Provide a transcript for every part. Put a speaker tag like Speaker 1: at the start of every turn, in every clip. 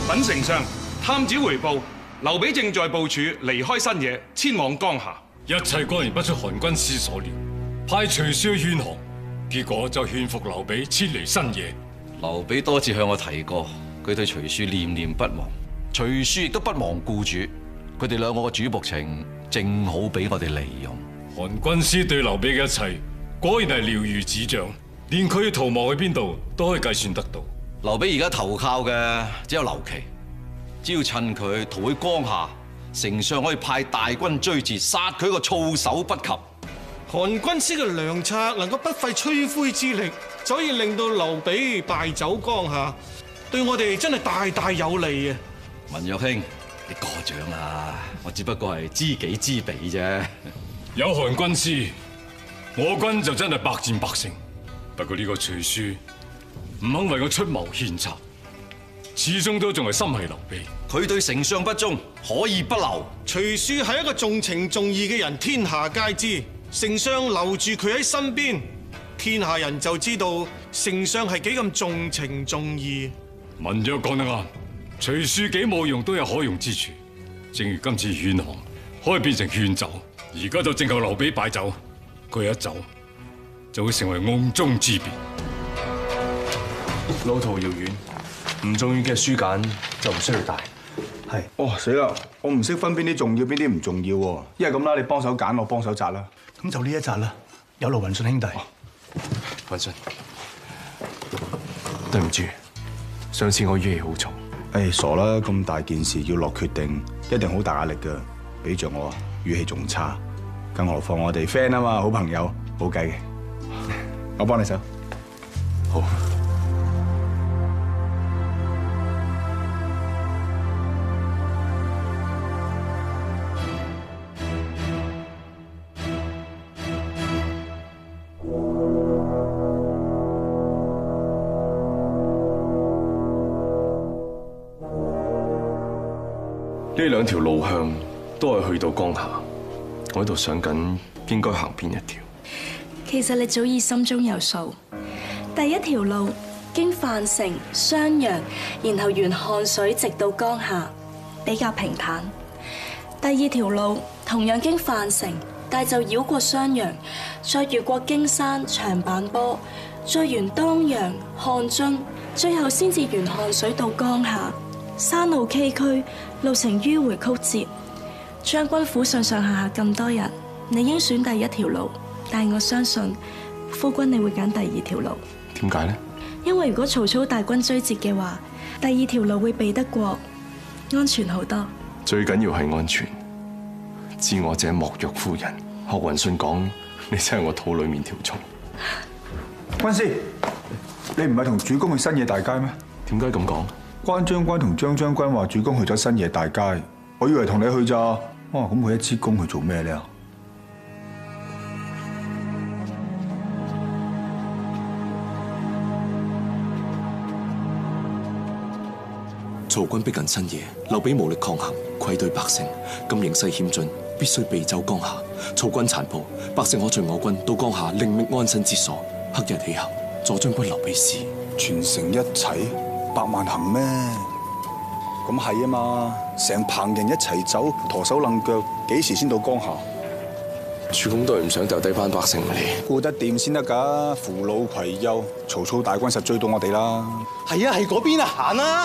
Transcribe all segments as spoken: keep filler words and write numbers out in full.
Speaker 1: 稟丞相，探子回報，劉備正在部署離開新野，遷往江夏。
Speaker 2: 一切果然不出韓軍師所料，派隨書勸降，結果就勸服劉備遷離新野。
Speaker 3: 劉備多次向我提過，佢對徐庶念念不忘，徐庶亦都不忘雇主，佢哋兩個嘅主僕情正好俾我哋利用。
Speaker 2: 韓軍師對劉備嘅一切，果然係了如指掌，連佢要逃亡去邊度都可以計算得到。
Speaker 3: 劉備而家投靠嘅只有劉琦，只要趁佢逃去江夏，丞相可以派大軍追截，殺佢個措手不及。
Speaker 4: 韓軍師嘅良策能夠不費吹灰之力，就可以令到劉備敗走江夏，對我哋真係大大有利啊！
Speaker 3: 文若兄，你過獎啦，我只不過係知己知彼啫。
Speaker 2: 有韓軍師，我軍就真係百戰百勝。不過呢個徐庶唔肯為我出謀獻策，始終都仲係心繫劉備。
Speaker 3: 佢對丞相不忠，可以不留。
Speaker 4: 徐庶係一個重情重義嘅人，天下皆知。丞相留住佢喺身邊，天下人就知道丞相係幾咁重情重義。
Speaker 2: 文若講得啱，徐庶幾冇用都有可用之處。正如今次勸降可以變成勸走，而家就正靠劉備敗走，佢一走就會成為甕中之鱉。
Speaker 5: 路途遙遠，唔重要嘅書簡就唔需要帶。
Speaker 6: 係。哦，死啦！我唔識分邊啲重要，邊啲唔重要喎。一係咁啦，你幫手揀，我幫手摘啦。
Speaker 5: 咁就呢一扎啦，有勞雲信兄弟。雲信，對唔住，上次我語氣好重。
Speaker 6: 誒，傻啦！咁大件事要落決定，一定好大壓力㗎。比着我語氣仲差，更何況我哋 friend 啊嘛，好朋友，冇計嘅。我幫你手。
Speaker 5: 好。呢兩條路向都係去到江夏，我喺度想緊應該行邊一條。
Speaker 7: 其實你早已心中有數。第一條路經樊城、襄陽，然後沿漢水直到江夏，比較平坦。第二條路同樣經樊城，但就繞過襄陽，再越過荊山、長坂坡，再沿當陽、漢津，最後先至沿漢水到江夏。山路崎嶇，路程迂迴曲折，將軍府上上下下咁多人，你應選第一條路，但係我相信夫君你會揀第二條路。
Speaker 5: 點解呢？
Speaker 7: 因為如果曹操大軍追截嘅話，第二條路會避得過，安全好多。
Speaker 5: 最緊要係安全。知我者莫若夫人。學雲信講，你真係我肚裏面條蟲。
Speaker 6: 軍師，你唔係同主公去新野大街咩？
Speaker 5: 點解咁講？
Speaker 6: 關將軍同張將軍話主公去咗新野大街，我以為同你去咋。哇，咁佢一支公去做咩呢？
Speaker 8: 曹軍逼近新野，劉備無力抗衡，愧對百姓。今形勢險峻，必須避走江夏。曹軍殘暴，百姓可隨我軍到江夏，另覓安身之所。黑日起行，助將軍劉備師。
Speaker 6: 全城一齊，百萬行咩？咁係啊嘛，成棚人一齊走，陀手掕腳，幾時先到江夏？
Speaker 8: 主公都係唔想掉低班百姓嚟，
Speaker 6: 顧得掂先得㗎，扶老攜幼，曹操大軍實追到我哋啦。
Speaker 9: 係啊，係嗰邊啊，行啦！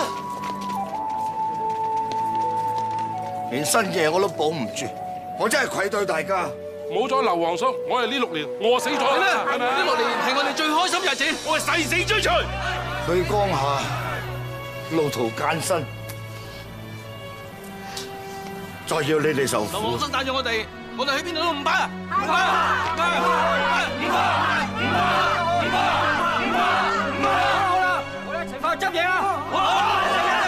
Speaker 9: 連新野我都保唔住，我真係愧對大家。
Speaker 1: 冇咗劉皇叔，我哋呢六年餓死咗啦，係咪？呢六年係我哋最開心日子，我係誓死追隨。
Speaker 9: 去江夏路途艱辛，再要你哋受苦。劉皇叔帶咗我哋，我哋去邊度都唔怕啊！唔怕啊！唔怕啊！唔怕！唔怕！唔怕！唔怕！好啦，我哋一齊翻去執嘢啦！好。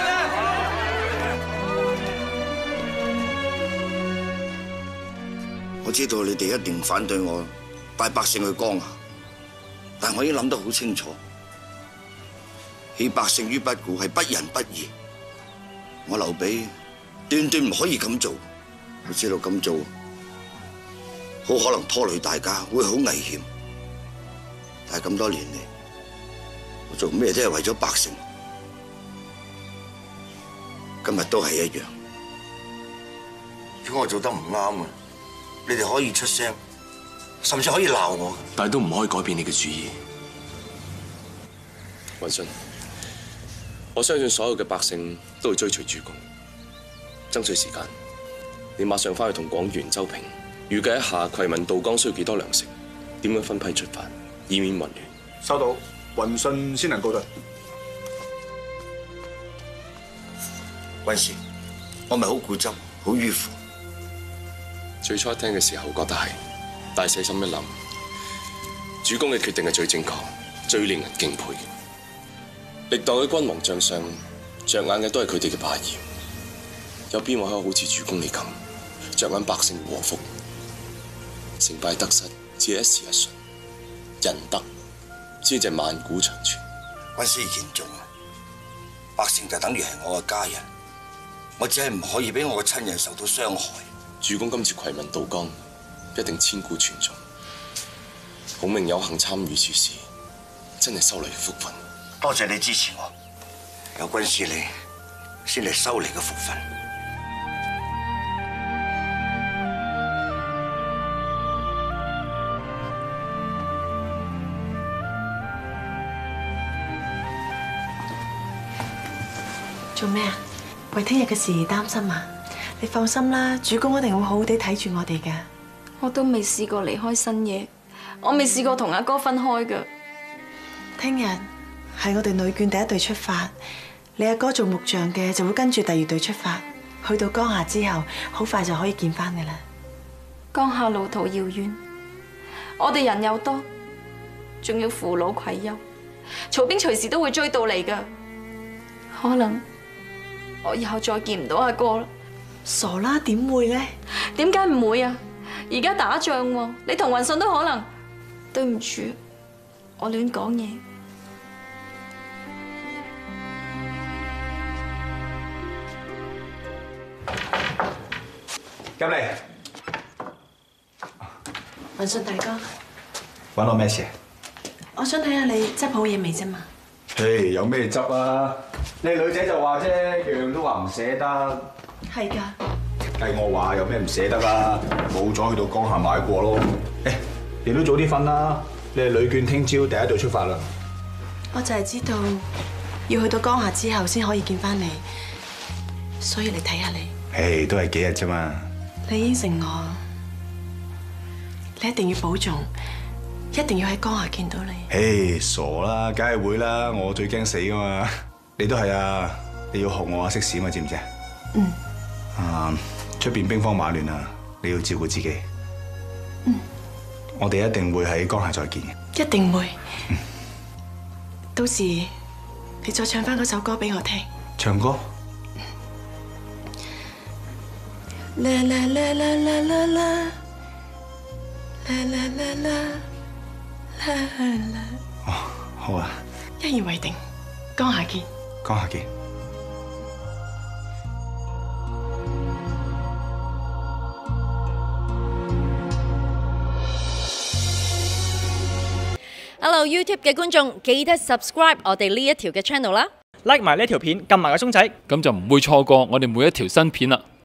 Speaker 9: 我知道你哋一定反對我帶百姓去江夏，但我已經諗得好清楚，棄百姓於不顧係不仁不義。我劉備斷斷唔可以咁做，我知道咁做好可能拖累大家，會好危險。但係咁多年嚟，我做咩都係為咗百姓。 今日都係一樣。如果我做得唔啱啊，你哋可以出聲，甚至可以鬧我，
Speaker 8: 但係都唔可以改變你嘅主意。
Speaker 5: 雲信，我相信所有嘅百姓都會追隨主公，爭取時間。你馬上翻去同廣元周平預計一下葵民渡江需要幾多糧食，點樣分批出發，以免混亂。
Speaker 6: 收到，雲信先能告退。
Speaker 9: 軍師，我咪好固執，好迂腐。
Speaker 5: 最初一聽嘅時候覺得係，但係細心一諗，主公嘅決定係最正確、最令人敬佩嘅。歷代嘅君王將相着眼嘅都係佢哋嘅霸業，有邊位可以好似主公你咁着眼百姓禍福？成敗得失只係一時一瞬，仁德先至係萬古長存。
Speaker 9: 軍師言重啊！百姓就等於係我嘅家人，我只係唔可以俾我嘅親人受到傷害。
Speaker 5: 主公今次葵民渡江，一定千古傳頌。孔明有幸參與此事，真係收嚟福分。
Speaker 9: 多謝你支持我，有軍師你，先嚟收嚟嘅福分。
Speaker 10: 做咩啊？為聽日嘅事而擔心啊？你放心啦，主公一定會好好地睇住我哋㗎。
Speaker 7: 我都未試過離開新野，我未試過同阿哥分開㗎。
Speaker 10: 聽日係我哋女眷第一隊出發，你阿哥做木匠嘅就會跟住第二隊出發，去到江夏之後，好快就可以見翻你啦。
Speaker 7: 江夏路途遙遠，我哋人又多，仲要扶老攜幼，曹兵隨時都會追到嚟㗎。可能我以後再見唔到阿哥啦。
Speaker 10: 傻啦，點會呢？
Speaker 7: 點解唔會啊？而家打仗喎，你同雲信都可能。對唔住，我亂講嘢。
Speaker 6: 入嚟，
Speaker 10: 雲信大哥，
Speaker 6: 揾我咩事？
Speaker 10: 我想睇下你執好嘢未啫嘛。
Speaker 6: 嘿，有咩執啊？你女仔就話啫，樣樣都話唔捨得。
Speaker 10: 係㗎。
Speaker 6: 計我話有咩唔捨得啊？冇咗去到江夏買過咯。誒，你都早啲瞓啦。你係女眷，聽朝第一隊出發啦。
Speaker 10: 我就係知道要去到江夏之後先可以見翻你，所以嚟睇下你。
Speaker 6: 誒，都係幾日啫嘛。
Speaker 10: 你應承我，你一定要保重，一定要喺江夏見到你。
Speaker 6: 誒，傻啦，梗係會啦，我最驚死噶嘛。你都係啊，你要學我啊，識閃啊，知唔知啊？
Speaker 10: 嗯。
Speaker 6: 啊，出邊兵荒馬亂啊，你要照顧自己。
Speaker 10: 嗯。
Speaker 6: 我哋一定會喺江夏再見嘅。
Speaker 10: 一定會。嗯。到時你再唱翻嗰首歌俾我聽。
Speaker 6: 唱歌。
Speaker 10: 啦啦啦啦啦啦啦，啦啦啦啦啦啦。
Speaker 6: 哦，好啊。
Speaker 10: 一言為定，江夏見。
Speaker 6: 江夏見。
Speaker 11: Hello YouTube 嘅觀眾，記得 subscribe 我哋呢一條嘅 channel 啦
Speaker 12: ，like 埋呢條片，撳埋個鐘仔，
Speaker 1: 咁就唔會錯過我哋每一條新片啦。